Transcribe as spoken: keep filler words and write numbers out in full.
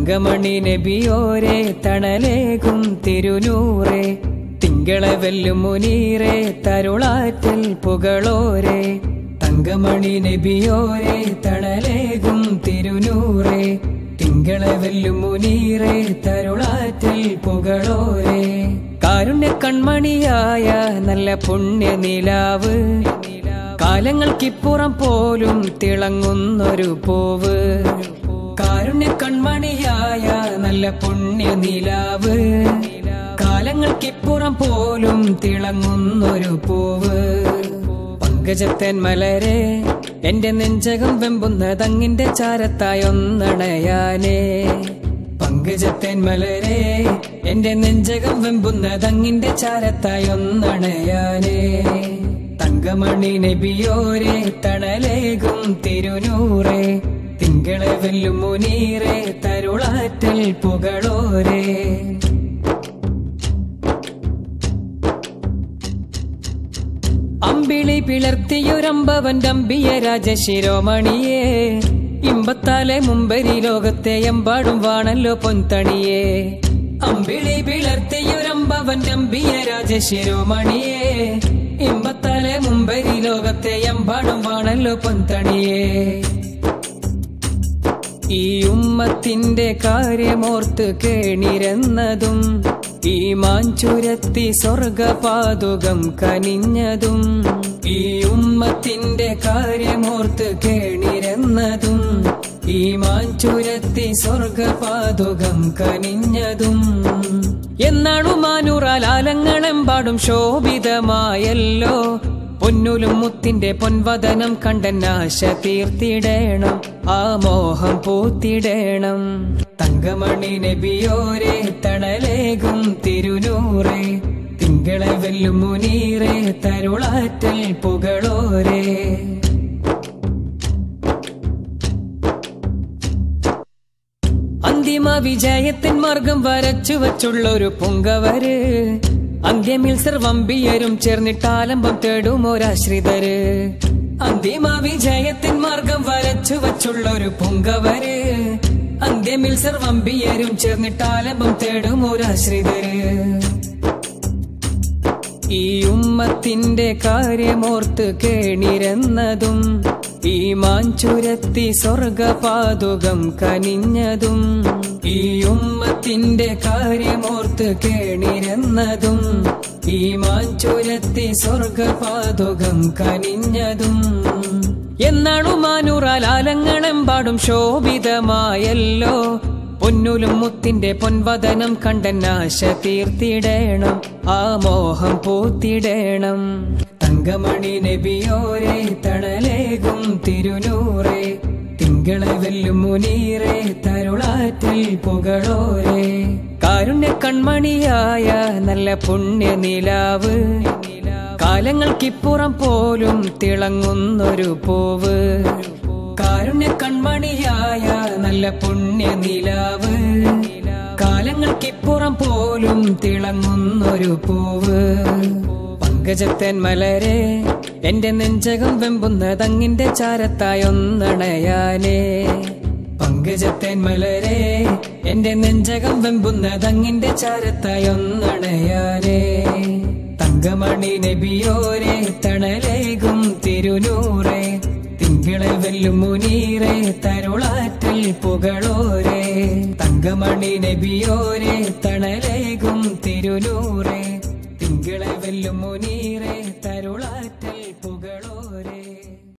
തങ്കമണി നബിയോരെ തണലേകും തിരുനൂറേ തിങ്കളെ വെല്ലും മുനീറേ തരുളാറ്റൽ പുകളോരെ തങ്കമണി നബിയോരെ തണലേകും തിരുനൂറേ തിങ്കളെ വെല്ലും മുനീറേ തരുളാറ്റൽ പുകളോരെ കാരുണ്യ കൺമണിയായ നല്ല പുണ്യ നിലാവ് കാലങ്ങൾക്കിപ്പുറം പോലും തിളങ്ങുന്നൊരു പൂവ് കാരുണ്യ കൺമണിയായ നല്ല പുണ്യ നിലാവ് കാലങ്ങൾക്കിപ്പുറം പോലും തിളങ്ങുന്നൊരു പൂവ് പങ്കജത്തേൻ മലരെ എന്റെ നെഞ്ചകം വെമ്പുന്ന തങ്ങിന്റെ ചാരത്തായൊന്നണയാനേ പങ്കജത്തേൻ മലരെ എന്റെ നെഞ്ചകം വെമ്പുന്ന തങ്ങിന്റെ ചാരത്തായൊന്നണയാനേ തങ്കമണി നബിയോരെ തണലേകും തിരുനൂറേ തിങ്കളെ വെല്ലും മുനീറേ തരുളാറ്റൽ പുകളോരെ അമ്പിളി പിളർത്തിയൊരമ്പവന്റെ അമ്പിയ രാജശിരോമണിയേ ഇമ്പത്താലെ മുമ്പരി ലോകത്തെ എമ്പാടും വാണല്ലോ പൊൻതണിയേ അമ്പിളി പിളർത്തിയൊരമ്പവന്റെ അമ്പിയ രാജശിരോമണിയേ ഇമ്പത്താലെ മുമ്പരി ലോകത്തെ എമ്പാടും വാണല്ലോ പൊൻതണിയേ ഈ ഉമ്മത്തിന്റെ കാര്യമോർത്ത് കേണിരന്നതും ഈ മാഞ്ചുരത്തി സ്വർഗപാതുകം കനിഞ്ഞതും ഈ ഉമ്മത്തിന്റെ കാര്യമോർത്ത് കേണിരന്നതും ഈ മാഞ്ചുരത്തി സ്വർഗപാതുകം കനിഞ്ഞതും എന്നാണു മാനൂറാലാലങ്ങളെമ്പാടും ശോഭിതമായല്ലോ പൊന്നുലും മുത്തിന്റെ പൊൻവദനം കണ്ടെന്നാശ തീർത്തിടേണം ആ മോഹം പൂത്തിടേണം തങ്കമണി നബിയോരെ തണലേകും തിരുനൂറേ തിങ്കളെ വെല്ലും മുനീറേ തരുളാറ്റൽ പുകളോരെ അന്തിമ വിജയത്തിൻ മാർഗം വരച്ചു വച്ചുള്ളൊരു പുങ്കവര് അന്ത്യമിൽ സർവമ്പിയരും ചേർന്നിട്ടാലംബം തേടുമൊരാശ്രിതര് അന്തിമ വിജയത്തിൻ മാർഗം വരച്ചു വച്ചുള്ളൊരു പുങ്കവര് അന്ത്യമിൽ സർവമ്പിയരും ചേർന്നിട്ടാലംബം തേടുമൊരാശ്രിതര് ഈ ഉമ്മത്തിന്റെ കാര്യമോർത്ത് കേണിരന്നതും ഈ മാഞ്ചുരത്തി സ്വർഗപാതുകം കനിഞ്ഞതും ഈ ഉമ്മത്തിന്റെ കാര്യമോർത്ത് കേണിരന്നതും ഈ മാഞ്ചുരത്തി സ്വർഗപാതുകം കനിഞ്ഞതും എന്നാണു മാനൂറാലാലങ്ങളെമ്പാടും ശോഭിതമായല്ലോ പൊന്നുലും മുത്തിന്റെ പൊൻവദനം കണ്ടെന്നാശ തീർത്തിടേണം ആ മോഹം പൂത്തിടേണം തങ്കമണി നബിയോരെ തണലേകും തിരുനൂറേ തിങ്കളെ വെല്ലും മുനീറേ തരുളാറ്റൽ പുകളോരെ കാരുണ്യ കൺമണിയായ നല്ല പുണ്യ നിലാവ് കാലങ്ങൾക്കിപ്പുറം പോലും തിളങ്ങുന്നൊരു പൂവ് കാരുണ്യ കൺമണിയായ നല്ല പുണ്യ നിലാവ് കാലങ്ങൾക്കിപ്പുറം പോലും തിളങ്ങുന്നൊരു പൂവ് പങ്കജത്തേൻ മലരെ എന്റെ നെഞ്ചകം വെമ്പുന്ന തങ്ങിന്റെ ചാരത്തായൊന്നണയാനേ പങ്കജത്തേൻ മലരെ എന്റെ നെഞ്ചകം വെമ്പുന്ന തങ്ങിന്റെ ചാരത്തായൊന്നണയാനേ തങ്കമണി നബിയോരെ തണലേകും തിരുനൂറേ തിങ്കളെ വെല്ലും മുനീറേ തരുളാറ്റൽ പുകളോരെ തങ്കമണി നബിയോരെ തണലേകും തിരുനൂറേ തിങ്കളെ വെല്ലും മുനീറേ തരുളാറ്റൽ പുകളോരെ.